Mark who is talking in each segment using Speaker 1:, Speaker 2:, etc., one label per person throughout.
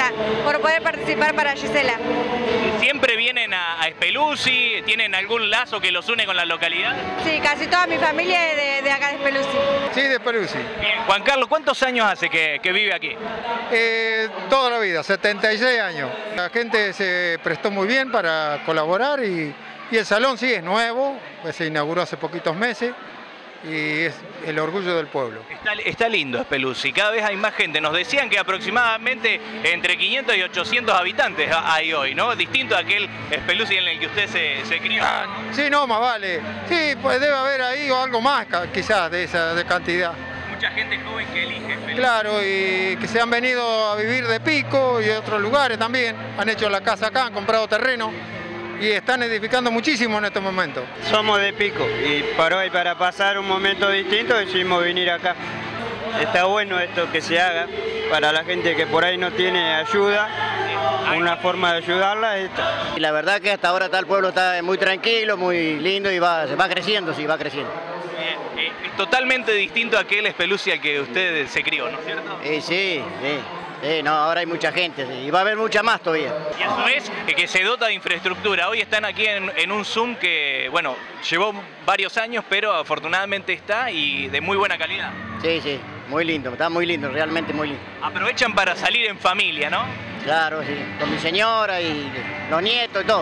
Speaker 1: contenta por poder participar para Gisela.
Speaker 2: ¿Siempre vienen a Espeluzzi? ¿Tienen algún lazo que los une con la localidad?
Speaker 1: Sí, casi toda mi familia es de acá de Espeluzzi.
Speaker 3: Sí, de Espeluzzi.
Speaker 2: Bien. Juan Carlos, ¿cuántos años hace que vive aquí?
Speaker 3: Toda la vida, 76 años. La gente se prestó muy bien para colaborar y el salón sí es nuevo, pues se inauguró hace poquitos meses y es el orgullo del pueblo.
Speaker 2: Está lindo Espeluzzi, cada vez hay más gente. Nos decían que aproximadamente entre 500 y 800 habitantes hay hoy, ¿no? Distinto a aquel Espeluzzi en el que usted se crió.
Speaker 3: Sí, no, más vale. Sí, pues debe haber ahí algo más quizás de esa cantidad.
Speaker 2: Mucha gente joven que elige Espeluzzi.
Speaker 3: Claro, y que se han venido a vivir de Pico y de otros lugares también. Han hecho la casa acá, han comprado terreno y están edificando muchísimo en estos momentos.
Speaker 4: Somos de Pico y para hoy, para pasar un momento distinto, decidimos venir acá. Está bueno esto que se haga para la gente que por ahí no tiene ayuda. Una forma de ayudarla es esta.
Speaker 5: Y la verdad que hasta ahora el pueblo está muy tranquilo, muy lindo y se va creciendo, sí, va creciendo.
Speaker 2: Es totalmente distinto a aquel Espeluzzi al que usted se crió, ¿no es cierto?
Speaker 5: Sí. No, ahora hay mucha gente y va a haber mucha más todavía.
Speaker 2: Y a su vez que se dota de infraestructura. Hoy están aquí en un Zoom que, bueno, llevó varios años, pero afortunadamente está y de muy buena calidad.
Speaker 5: Sí, muy lindo, está muy lindo, realmente muy lindo.
Speaker 2: Aprovechan para salir en familia, ¿no?
Speaker 5: Claro, sí, con mi señora y los nietos y todo.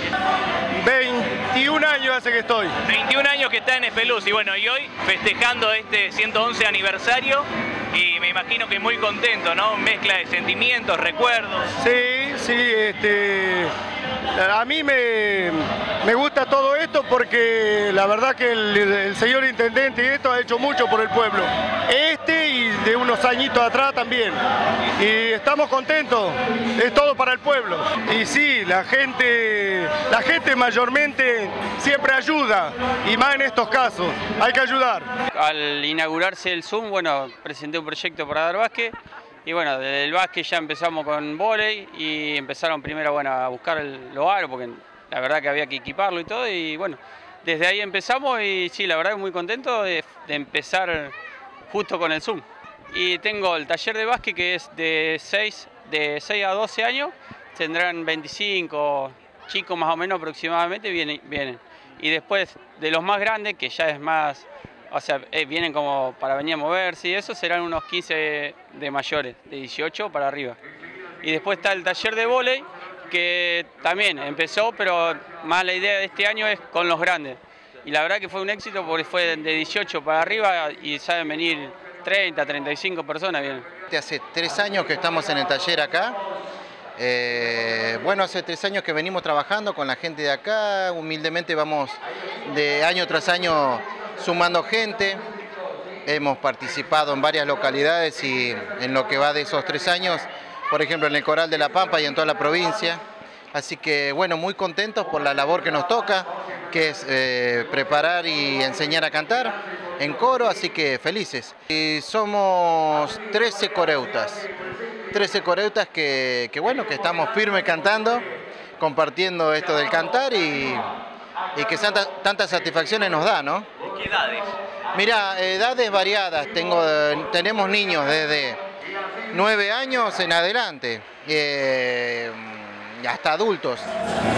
Speaker 4: 21 años hace que estoy.
Speaker 2: 21 años que está en Espeluzzi, bueno, y hoy festejando este 111 aniversario y me imagino que muy contento, ¿no? Mezcla de sentimientos, recuerdos.
Speaker 4: Sí, a mí me gusta todo esto porque la verdad que el señor intendente y esto ha hecho mucho por el pueblo. Y de unos añitos atrás también. Y estamos contentos, es todo para el pueblo. Y sí, la gente mayormente siempre ayuda, y más en estos casos, hay que ayudar.
Speaker 6: Al inaugurarse el Zoom, bueno, presenté un proyecto para dar básquet. Y bueno, desde el básquet ya empezamos con vóley y empezaron primero a buscar los aros porque la verdad que había que equiparlo y todo. Y bueno, desde ahí empezamos y sí, la verdad que muy contento de empezar justo con el Zoom. Y tengo el taller de básquet que es de 6 a 12 años, tendrán 25 chicos más o menos aproximadamente, vienen. Y después de los más grandes, que ya es más... O sea, vienen como para venir a moverse y eso, serán unos 15 de mayores, de 18 para arriba. Y después está el taller de vóley, que también empezó, pero más la idea de este año es con los grandes. Y la verdad que fue un éxito porque fue de 18 para arriba y saben venir 30, 35 personas. Vienen.
Speaker 7: Hace 3 años que estamos en el taller acá. Bueno, hace 3 años que venimos trabajando con la gente de acá. Humildemente vamos de año tras año sumando gente, hemos participado en varias localidades y en lo que va de esos 3 años, por ejemplo en el Coral de La Pampa y en toda la provincia. Así que bueno, muy contentos por la labor que nos toca, que es preparar y enseñar a cantar en coro, así que felices. Y somos 13 coreutas que bueno, que estamos firmes cantando, compartiendo esto del cantar y que tantas satisfacciones nos da, ¿no?
Speaker 2: ¿Qué edades?
Speaker 7: Mira, edades variadas. Tenemos niños desde 9 años en adelante, hasta adultos.